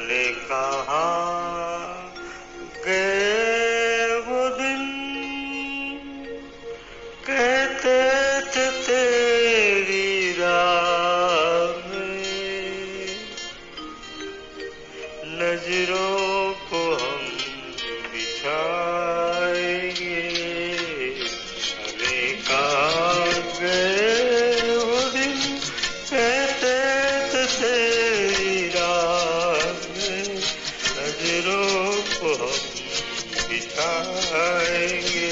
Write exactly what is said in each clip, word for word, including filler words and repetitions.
जाने कहाँ गए वो दिन, कहते थे तेरी राह में नजरों को हम बिछाएंगे। जाने कहाँ गए वो दिन, कहते थे तेरी राह में नजरों को हम बिछाएंगे।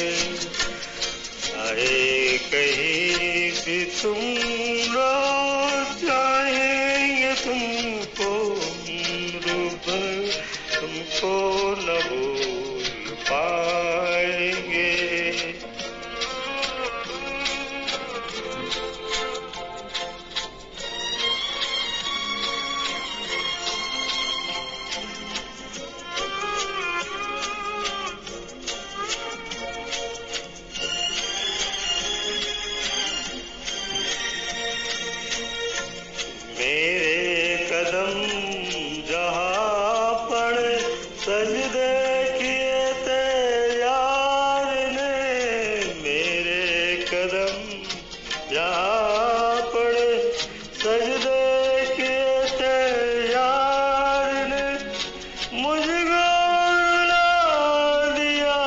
चाहे कहीं भी तुम रहो, चाहेंगे तुमको उम्र भर, तुमको न भूल पाएंगे। मेरे कदम जहाँ पड़े सजदे किए थे यार ने, मेरे कदम जहाँ पड़े सजदे किए थे यार ने, मुझको रुला दिया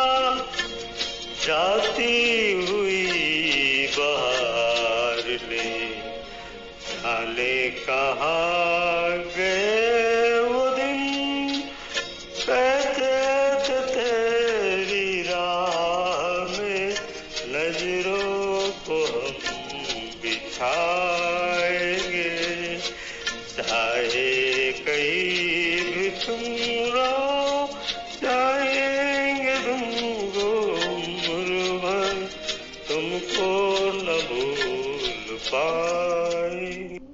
जाती हुई बहार ने। जाने कहाँ गए वो दिन, कहते थे तेरी राह में नजरों को हम बिछाएंगे। चाहे कहीं भी तुम रहो, चाहेंगे तुमको उम्र भर, तुमको न भूल पाएंगे।